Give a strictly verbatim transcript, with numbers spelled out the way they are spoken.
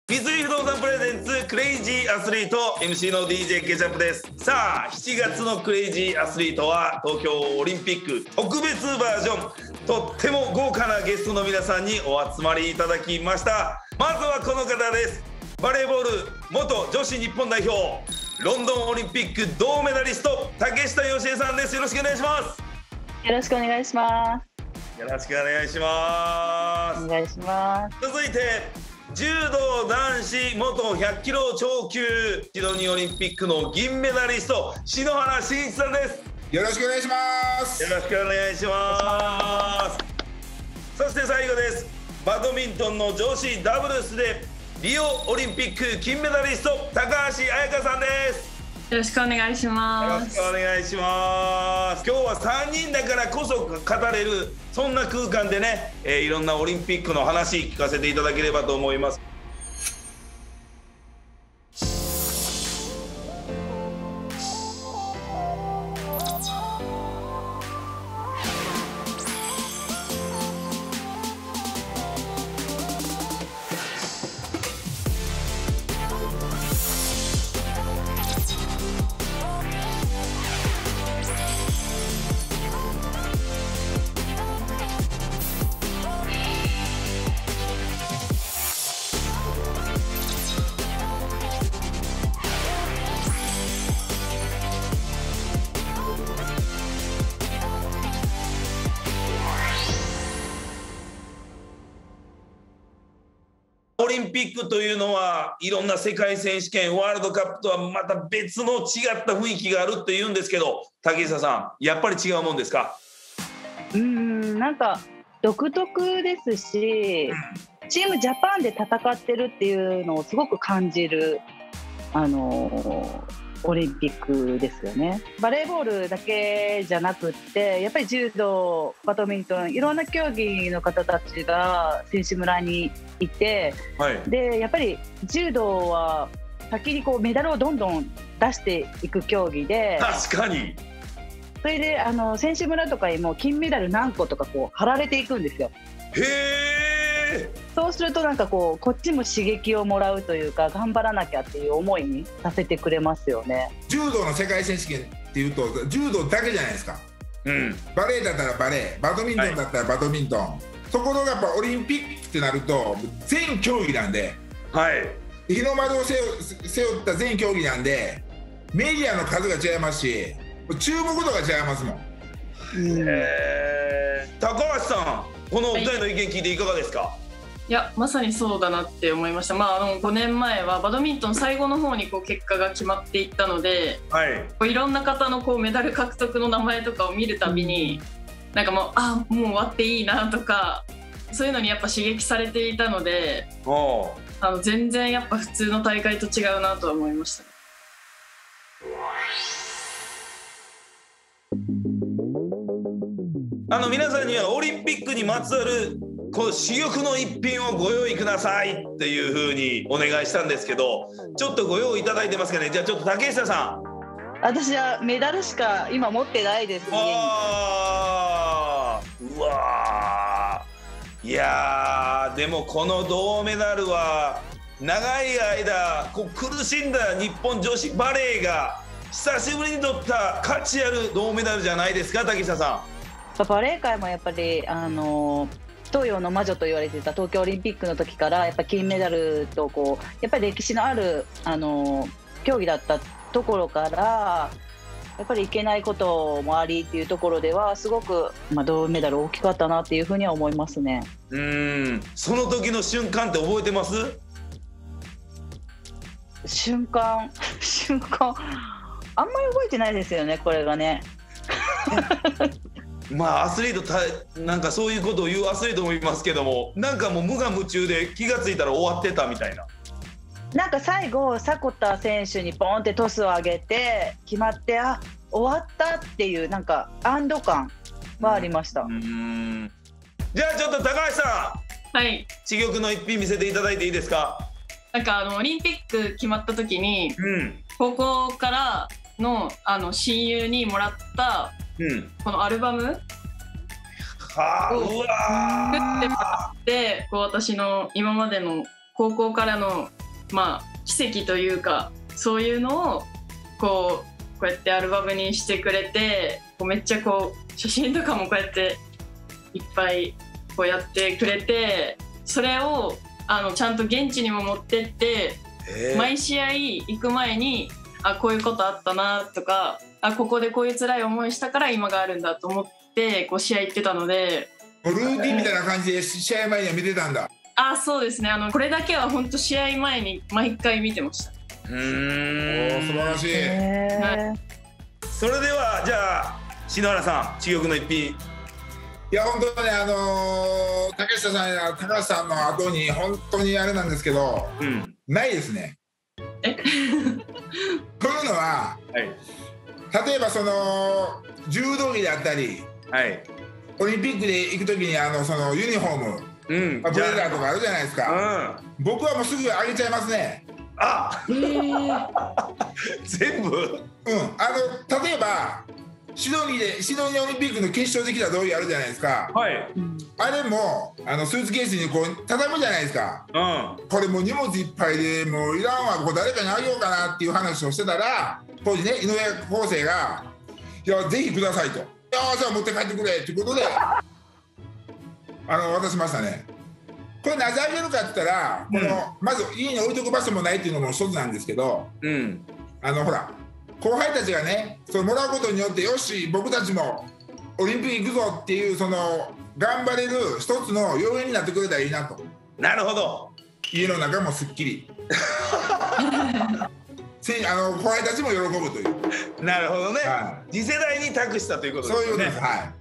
三井不動産プレゼンツクレイジーアスリート エムシー の ディージェー ケチャップです。さあしちがつのクレイジーアスリートは東京オリンピック特別バージョン、とっても豪華なゲストの皆さんにお集まりいただきました。まずはこの方です。バレーボール元女子日本代表、ロンドンオリンピック銅メダリスト竹下佳江さんです。よろしくお願いします。 よろしくお願いします。 よろしくお願いします。 お願いします。 続いて柔道男子元ひゃっキロ超級シドニーオリンピックの銀メダリスト篠原信一さんです。 よろしくお願いします。 よろしくお願いします。そして最後です。バドミントンの女子ダブルスでリオオリンピック金メダリスト高橋彩香さんです。 よろしくお願いします。 よろしくお願いします。今日はさんにんだからこそ語れるそんな空間でね、えー、いろんなオリンピックの話聞かせていただければと思います。オリンピックというのはいろんな世界選手権、ワールドカップとはまた別の違った雰囲気があるっていうんですけど、竹下さんやっぱり違うもんですか？ うーんなんか独特ですし、チームジャパンで戦ってるっていうのをすごく感じるあのオリンピックですよね。バレーボールだけじゃなくってやっぱり柔道、バドミントン、いろんな競技の方たちが選手村にいて、はい、でやっぱり柔道は先にこうメダルをどんどん出していく競技で、 確かにそれであの選手村とかにも金メダル何個とかこう貼られていくんですよ。 へー。 そうするとなんかこうこっちも刺激をもらうというか、頑張らなきゃっていう思いにさせてくれますよね。 柔道の世界選手権っていうと柔道だけじゃないですか、うん、バレーだったらバレー、バドミントンだったらバドミントン、はい、ところがやっぱオリンピックってなると全競技なんで、はい、日の丸を背負った全競技なんでメディアの数が違いますし注目度が違いますもん。 へー。高橋さん、このお二人の意見聞いていかがですか？ いやまさにそうだなって思いました。まあ、あのごねんまえはバドミントン最後の方にこう結果が決まっていったので、はい、こういろんな方のこうメダル獲得の名前とかを見るたびになんかもうあもう終わっていいなとか、そういうのにやっぱ刺激されていたので、あの全然やっぱ普通の大会と違うなとは思いました。 あの皆さんにはオリンピックにまつわるこう珠玉の一品をご用意くださいっていう風にお願いしたんですけど、ちょっとご用意いただいてますかね。じゃあちょっと竹下さん。 私はメダルしか今持ってないです。 わー、うわー、いやーでもこの銅メダルは長い間こう苦しんだ日本女子バレーが久しぶりに取った価値ある銅メダルじゃないですか、竹下さん。バレー界もやっぱりあの東洋の魔女と言われていた東京オリンピックの時からやっぱ金メダルとこうやっぱり歴史のあるあの競技だったところからやっぱりいけないこともありっていうところではすごく、まあ、銅メダル大きかったなっていうふうには思いますね。 うーん、その時の瞬間って覚えてます？ 瞬間瞬間あんまり覚えてないですよね、これがね。 まあアスリートたなんかそういうことを言うアスリートもいますけども、なんかもう無我夢中で気がついたら終わってたみたいな。 なんか最後迫田選手にポンってトスを上げて決まって、あ終わったっていうなんか安堵感はありました。うん、うーん、じゃあちょっと高橋さん、はい、珠玉の一品見せていただいていいですか？ なんかあのオリンピック決まった時に、うん、高校からのあの親友にもらった、うん、このアルバムを作ってもらって、こう私の今までの高校からのまあ奇跡というかそういうのをこうこうやってアルバムにしてくれて、こうめっちゃこう写真とかもこうやっていっぱいこうやってくれて、それをあのちゃんと現地にも持ってって、えー、毎試合行く前にあこういうことあったなとか、あここでこういう辛い思いしたから今があるんだと思ってこう試合行ってたので、 ルーティンみたいな感じで試合前には見てたんだ。 あそうですね、あのこれだけは本当試合前に毎回見てました。 うーん、 素晴らしい。 へそれではじゃあ篠原さん、珠玉の一品。 いや本当にね、あのー、竹下さんや高橋さんの後に本当にあれなんですけど、うん、ないですね。 えというのは、はい、例えばその柔道着であったり、はい、オリンピックで行く時にあのそのユニフォーム、うん、ブレザーとかあるじゃないですか、うん、僕はもうすぐあげちゃいますね。 あ全部、うん、 あの例えばシドニーでシドニーオリンピックの決勝できた通りあるじゃないですか、はい、あれもあのスーツケースにこう畳むじゃないですか、うん、これもう荷物いっぱいでもういらんわ、こう誰かにあげようかなっていう話をしてたら、当時ね井上康生が「いやぜひください」と「いやじゃあ持って帰ってくれ」っていうことであの渡しましたね。これなぜあげるかって言ったら、この、うん、まず家に置いとく場所もないっていうのも一つなんですけど、うん、あのほら後輩たちがねそれもらうことによって、よし僕たちもオリンピック行くぞっていうその頑張れる一つの要因になってくれたらいいなと。 なるほど。 家の中もすっきりあの後輩たちも喜ぶという。 なるほどね、はい、次世代に託したということですね。 そういうことです。はい。